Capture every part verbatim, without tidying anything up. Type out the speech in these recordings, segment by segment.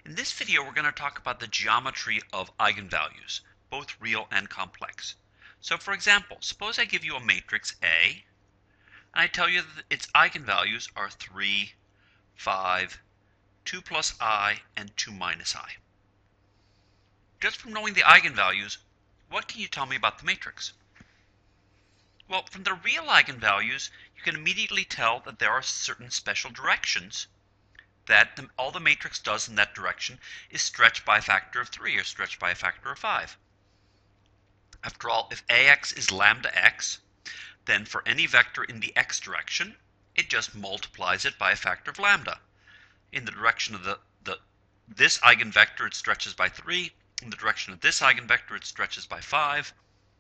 In this video, we're going to talk about the geometry of eigenvalues, both real and complex. So for example, suppose I give you a matrix A, and I tell you that its eigenvalues are three, five, two plus I, and two minus I. Just from knowing the eigenvalues, what can you tell me about the matrix? Well, from the real eigenvalues, you can immediately tell that there are certain special directions that the, all the matrix does in that direction is stretch by a factor of three or stretch by a factor of five. After all, if ax is lambda x, then for any vector in the x direction, it just multiplies it by a factor of lambda. In the direction of the, the this eigenvector, it stretches by three. In the direction of this eigenvector, it stretches by five.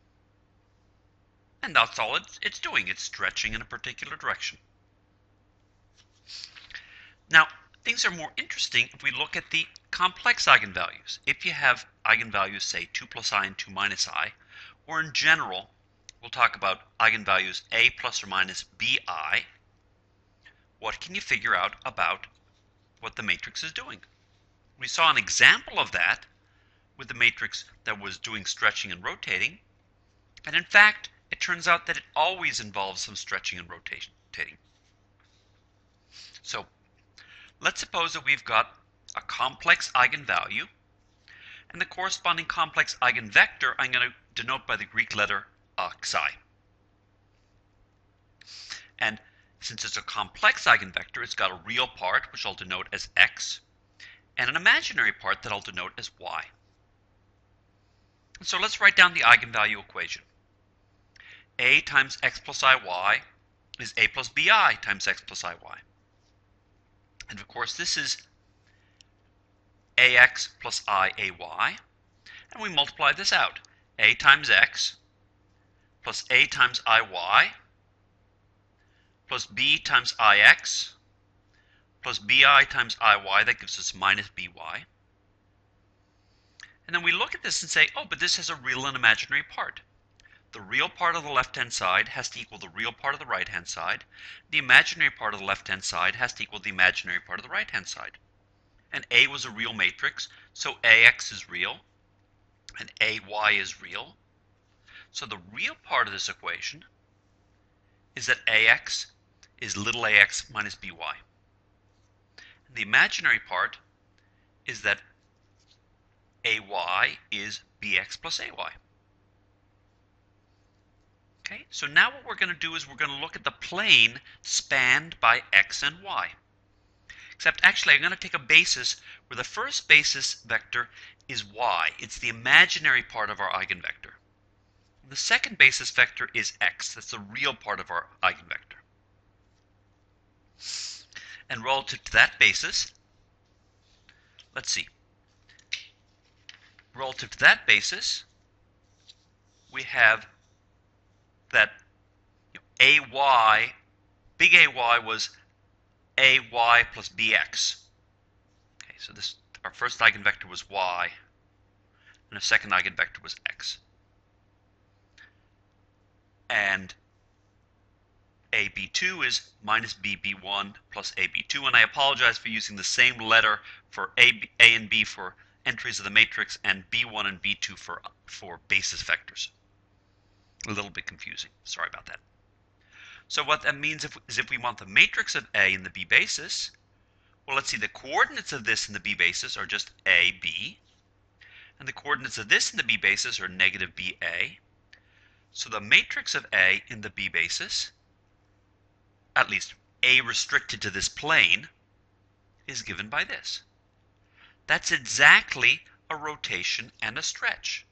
And that's all it's, it's doing. It's stretching in a particular direction. Now, things are more interesting if we look at the complex eigenvalues. If you have eigenvalues, say, two plus I and two minus I, or in general, we'll talk about eigenvalues A plus or minus Bi, what can you figure out about what the matrix is doing? We saw an example of that with the matrix that was doing stretching and rotating, and in fact, it turns out that it always involves some stretching and rotating. So, let's suppose that we've got a complex eigenvalue, and the corresponding complex eigenvector I'm going to denote by the Greek letter xi. And since it's a complex eigenvector, it's got a real part, which I'll denote as x, and an imaginary part that I'll denote as y. And so let's write down the eigenvalue equation. A times x plus iy is a plus bi times x plus iy. And of course, this is ax plus iay, and we multiply this out. A times x plus a times iy plus b times ix plus bi times iy, that gives us minus by. And then we look at this and say, oh, but this has a real and imaginary part. The real part of the left-hand side has to equal the real part of the right-hand side. The imaginary part of the left-hand side has to equal the imaginary part of the right-hand side. And A was a real matrix, so ax is real, and ay is real. So the real part of this equation is that ax is little ax minus by. And the imaginary part is that ay is bx plus ay. Okay, so now what we're going to do is we're going to look at the plane spanned by x and y. Except actually I'm going to take a basis where the first basis vector is y. It's the imaginary part of our eigenvector. The second basis vector is x. That's the real part of our eigenvector. And relative to that basis, let's see. Relative to that basis, we have that you know, ay, big A Y was A Y plus B X. Okay, so this our first eigenvector was y, and the second eigenvector was x. And A B two is minus B B one plus A B two, and I apologize for using the same letter for A, B, A and B for entries of the matrix and B one and B two for, for basis vectors. A little bit confusing. Sorry about that. So what that means if, is if we want the matrix of A in the B basis, well, let's see, the coordinates of this in the B basis are just A, B, and the coordinates of this in the B basis are negative B, A. So the matrix of A in the B basis, at least A restricted to this plane, is given by this. That's exactly a rotation and a stretch.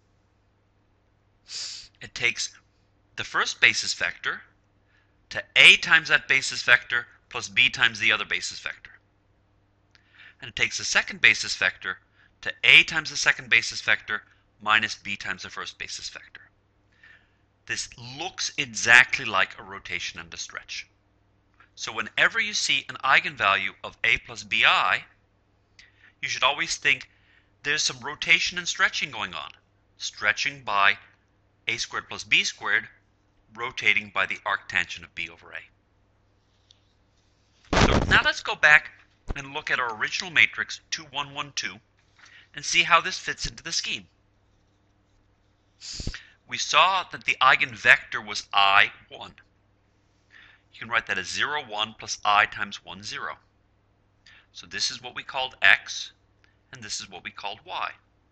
It takes the first basis vector to A times that basis vector plus B times the other basis vector. And it takes the second basis vector to A times the second basis vector minus B times the first basis vector. This looks exactly like a rotation and a stretch. So whenever you see an eigenvalue of A plus Bi, you should always think there's some rotation and stretching going on. Stretching by a squared plus b squared, rotating by the arctangent of b over a. So now let's go back and look at our original matrix two, one, one, two and see how this fits into the scheme. We saw that the eigenvector was I, one. You can write that as zero, one plus I times one, zero. So this is what we called X, and this is what we called Y.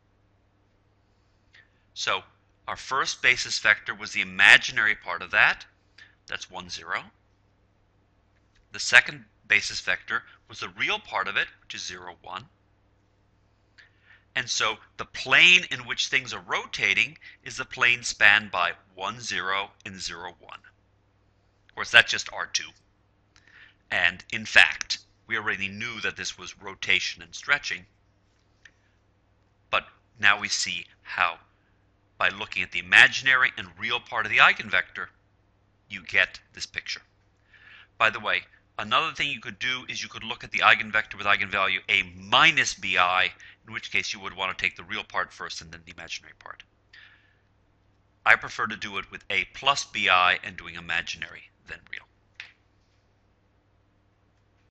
So our first basis vector was the imaginary part of that. That's one, zero. The second basis vector was the real part of it, which is zero, one. And so the plane in which things are rotating is the plane spanned by one, zero, and zero, one. Of course, that's just R two. And in fact, we already knew that this was rotation and stretching. But now we see how, by looking at the imaginary and real part of the eigenvector, you get this picture. By the way, another thing you could do is you could look at the eigenvector with eigenvalue a minus bi, in which case you would want to take the real part first and then the imaginary part. I prefer to do it with a plus bi and doing imaginary then real.